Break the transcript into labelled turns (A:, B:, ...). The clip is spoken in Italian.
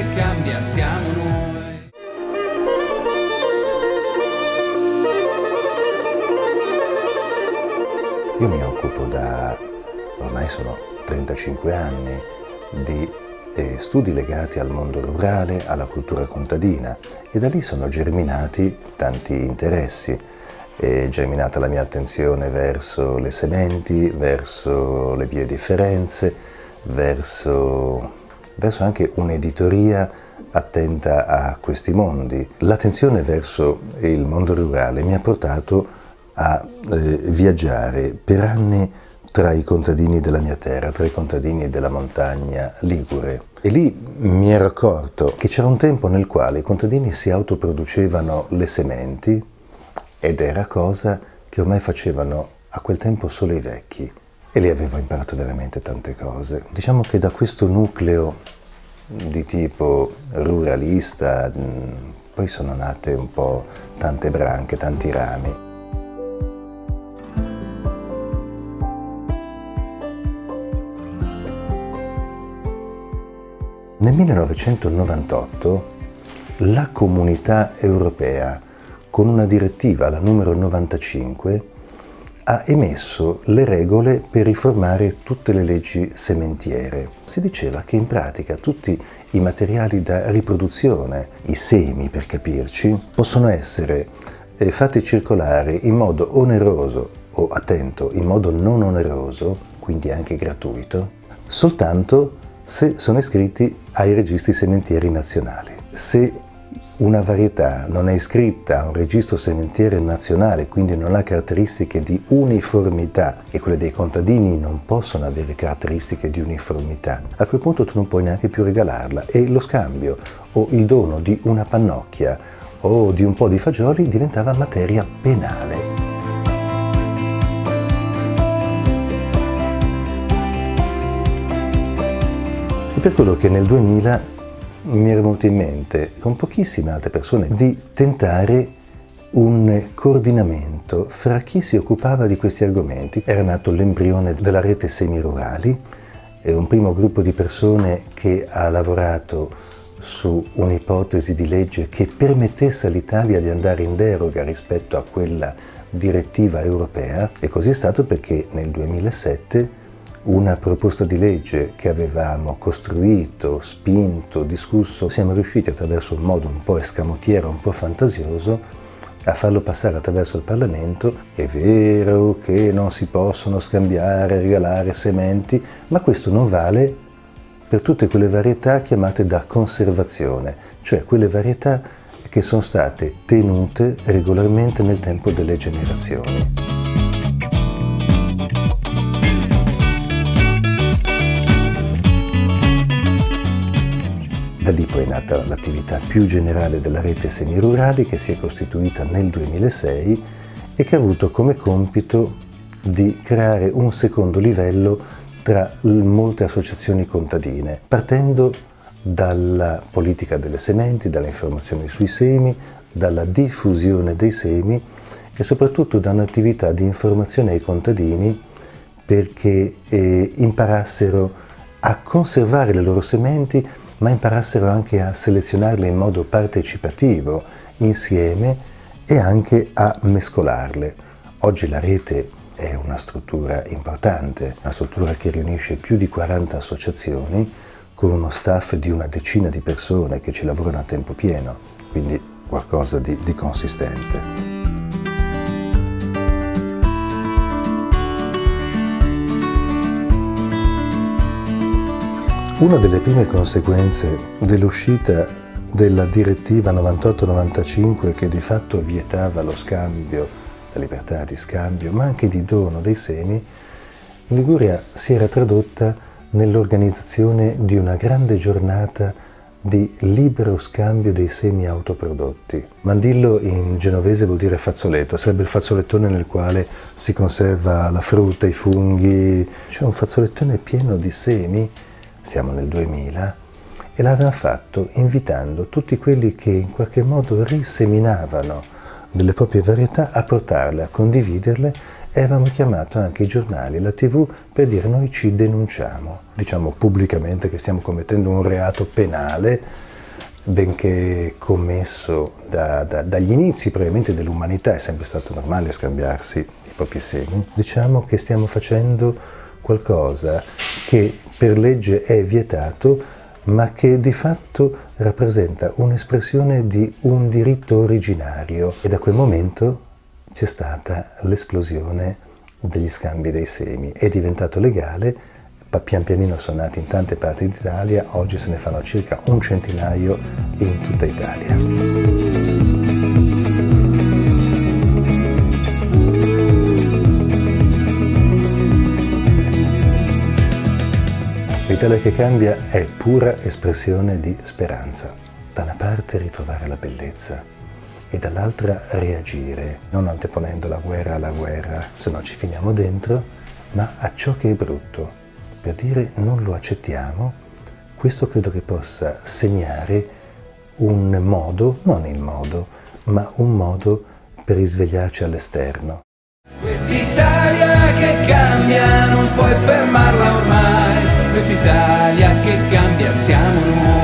A: che cambia siamo noi.
B: Io mi occupo ormai sono 35 anni di studi legati al mondo rurale, alla cultura contadina, e da lì sono germinati tanti interessi. È germinata la mia attenzione verso le sementi, verso le biodifferenze, verso anche un'editoria attenta a questi mondi. L'attenzione verso il mondo rurale mi ha portato a viaggiare per anni tra i contadini della mia terra, tra i contadini della montagna ligure. E lì mi ero accorto che c'era un tempo nel quale i contadini si autoproducevano le sementi, ed era cosa che ormai facevano a quel tempo solo i vecchi. E lì avevo imparato veramente tante cose. Diciamo che da questo nucleo di tipo ruralista poi sono nate un po' tante branche, tanti rami. Nel 1998 la Comunità Europea, con una direttiva, la numero 95, ha emesso le regole per riformare tutte le leggi sementiere. Si diceva che in pratica tutti i materiali da riproduzione, i semi per capirci, possono essere fatti circolare in modo oneroso o, attento, in modo non oneroso, quindi anche gratuito, soltanto se sono iscritti ai registri sementieri nazionali. Se una varietà non è iscritta a un registro sementiere nazionale, quindi non ha caratteristiche di uniformità, e quelle dei contadini non possono avere caratteristiche di uniformità, a quel punto tu non puoi neanche più regalarla, e lo scambio o il dono di una pannocchia o di un po' di fagioli diventava materia penale. Per quello che nel 2000 mi era venuto in mente, con pochissime altre persone, di tentare un coordinamento fra chi si occupava di questi argomenti. Era nato l'embrione della rete semirurali, un primo gruppo di persone che ha lavorato su un'ipotesi di legge che permettesse all'Italia di andare in deroga rispetto a quella direttiva europea, e così è stato perché nel 2007 una proposta di legge che avevamo costruito, spinto, discusso, siamo riusciti attraverso un modo un po' escamotiero, un po' fantasioso, a farlo passare attraverso il Parlamento. È vero che non si possono scambiare, regalare sementi, ma questo non vale per tutte quelle varietà chiamate da conservazione, cioè quelle varietà che sono state tenute regolarmente nel tempo delle generazioni. Da lì poi è nata l'attività più generale della rete semirurali, che si è costituita nel 2006 e che ha avuto come compito di creare un secondo livello tra molte associazioni contadine, partendo dalla politica delle sementi, dalle informazioni sui semi, dalla diffusione dei semi e soprattutto da un'attività di informazione ai contadini perché imparassero a conservare le loro sementi, ma imparassero anche a selezionarle in modo partecipativo, insieme, e anche a mescolarle. Oggi la rete è una struttura importante, una struttura che riunisce più di 40 associazioni, con uno staff di una decina di persone che ci lavorano a tempo pieno, quindi qualcosa di consistente. Una delle prime conseguenze dell'uscita della direttiva 98-95, che di fatto vietava lo scambio, la libertà di scambio, ma anche di dono dei semi, in Liguria si era tradotta nell'organizzazione di una grande giornata di libero scambio dei semi autoprodotti. Mandillo in genovese vuol dire fazzoletto, sarebbe il fazzolettone nel quale si conserva la frutta, i funghi. C'è un fazzolettone pieno di semi. Siamo nel 2000 e l'aveva fatto invitando tutti quelli che in qualche modo riseminavano delle proprie varietà a portarle, a condividerle, e avevamo chiamato anche i giornali e la TV per dire: noi ci denunciamo, diciamo pubblicamente che stiamo commettendo un reato penale benché commesso dagli inizi probabilmente dell'umanità, è sempre stato normale scambiarsi i propri semi, diciamo che stiamo facendo qualcosa che per legge è vietato, ma che di fatto rappresenta un'espressione di un diritto originario. E da quel momento c'è stata l'esplosione degli scambi dei semi. È diventato legale, pian pianino sono nati in tante parti d'Italia, oggi se ne fanno circa un centinaio in tutta Italia. L'Italia che cambia è pura espressione di speranza. Da una parte ritrovare la bellezza e dall'altra reagire, non anteponendo la guerra alla guerra, se no ci finiamo dentro, ma a ciò che è brutto. Per dire non lo accettiamo, questo credo che possa segnare un modo, non il modo, ma un modo per risvegliarci all'esterno.
A: Quest'Italia che cambia non puoi fermarla ormai, quest'Italia che cambia siamo noi.